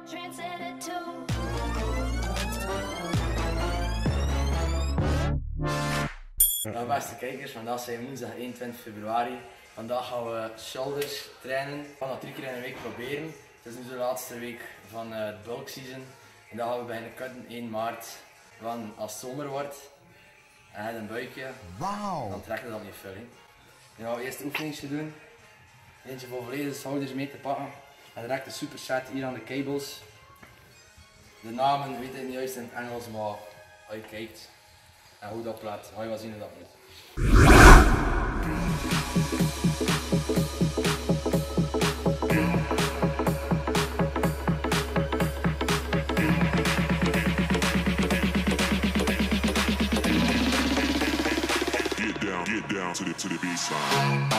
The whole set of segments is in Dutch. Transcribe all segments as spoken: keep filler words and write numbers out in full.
Nou beste kijkers, vandaag zijn woensdag eenentwintig februari. Vandaag gaan we shoulders trainen. We gaan dat drie keer in een week proberen. Het is nu de laatste week van uh, het bulk season. En dan gaan we beginnen cutten één maart. Want als het zomer wordt en je hebt een buikje, wow, dan trekt het dan niet veel. He. Nu gaan we eerst de oefeningsje doen. Eentje voor volledige schouders mee te pakken. En direct een superset hier aan de cables. De namen weet ik niet juist in het Engels, maar als je kijkt en hoe dat oplet, ga je wel zien hoe dat moet. Get down, get down to the to the B-side.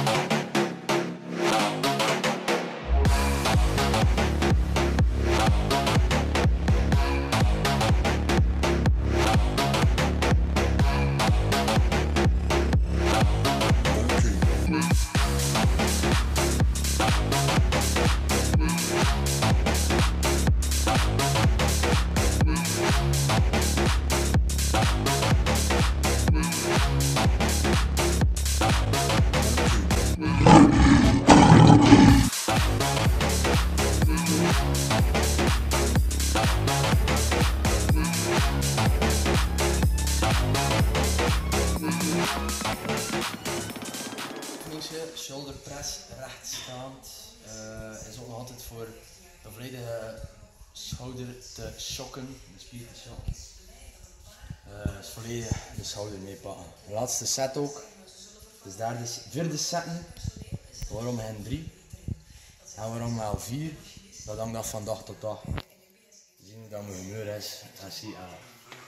Shoulder press rechtstaand uh, is ook nog altijd voor de volledige schouder te shocken, de spier te shocken. Uh, dus volledig de schouder meepakken. De laatste set ook, dus derde, vierde setten. Waarom geen drie? En waarom wel vier? Dat hangt af van dag tot dag. We zien hoe dat mijn humeur is en zie aan.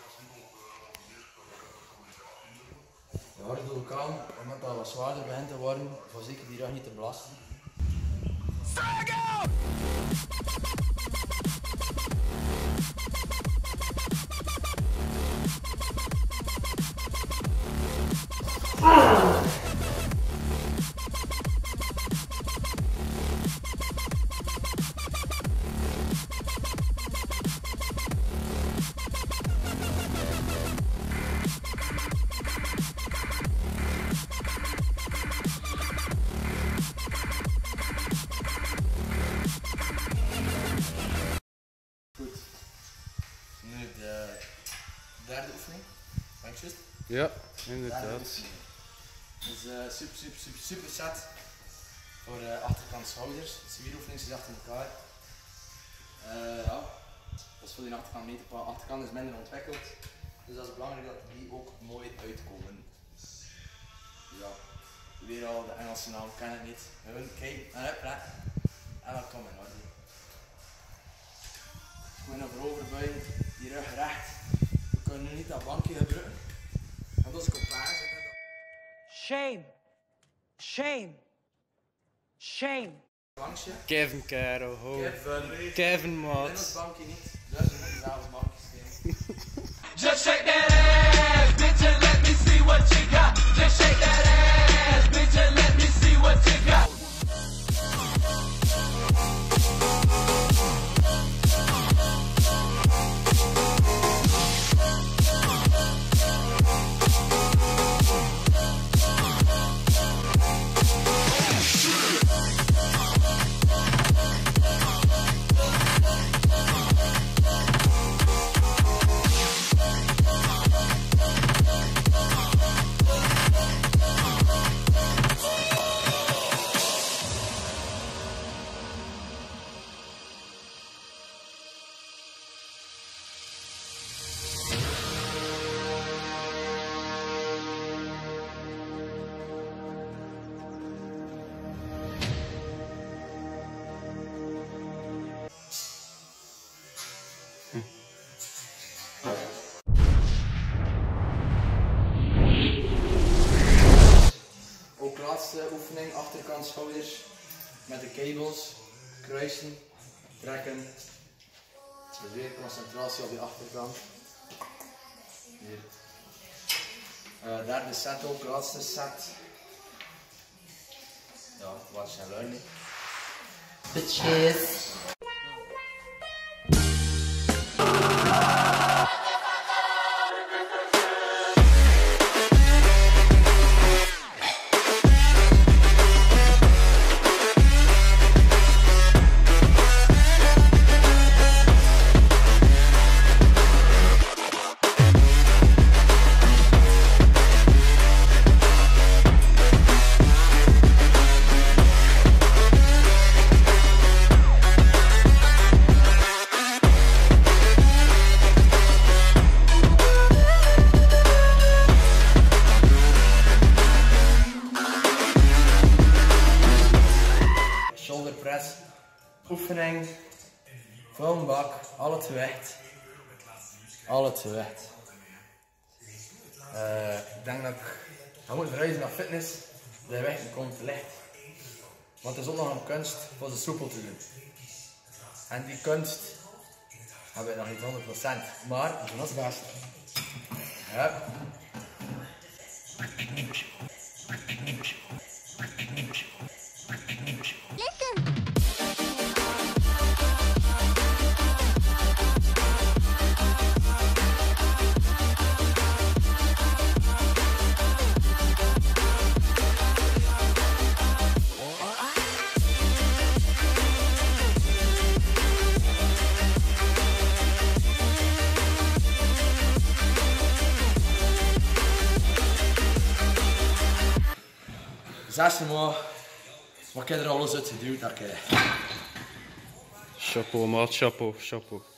De harde doe ik aan, omdat dat wat zwaarder begint te worden, voor zeker die rug niet te belasten. Derde oefening, ben ik juist? Ja, inderdaad. Dus uh, super, super, super, super set voor uh, achterkant schouders. Vier oefeningen achter elkaar. Uh, ja, dat is voor die achterkant mee te pakken. Achterkant is minder ontwikkeld, dus dat is belangrijk dat die ook mooi uitkomen. Ja, weer al de Engelse naam ken ik niet. Gewoon kijken en hup, en dan komen we. Gewoon naar voorover buigen, die rug recht. We kunnen nu niet dat bankje gebruiken. Want als ik op paard zit, dan... Shame. Shame. Shame. Bankje. Kevin Caro, ho. Kevin. Kevin Maat. Maat. Het bankje niet, dus we moeten zelf een bankje steken. Just shake that ass, bitch, and let me see what you got. Just shake that ass, bitch, and let me see what you got. Ook laatste oefening, achterkant schouders met de cables, kruisen, trekken. Dus weer concentratie op die achterkant. Hier. Uh, derde set ook, laatste set. Ja, watch and learning. Bitches. Volle bak, al het gewicht. Al het gewicht. Uh, ik denk dat ik ga moeten verhuizen naar fitness. De gewicht komt te licht. Want het is ook nog een kunst voor ze soepel te doen. En die kunst heb ik nog niet honderd procent. Maar dat is het beste. Ja. Zesde maal, wat ik er alles uit geduwd dat ik... Chapeau maat, chapeau, chapeau.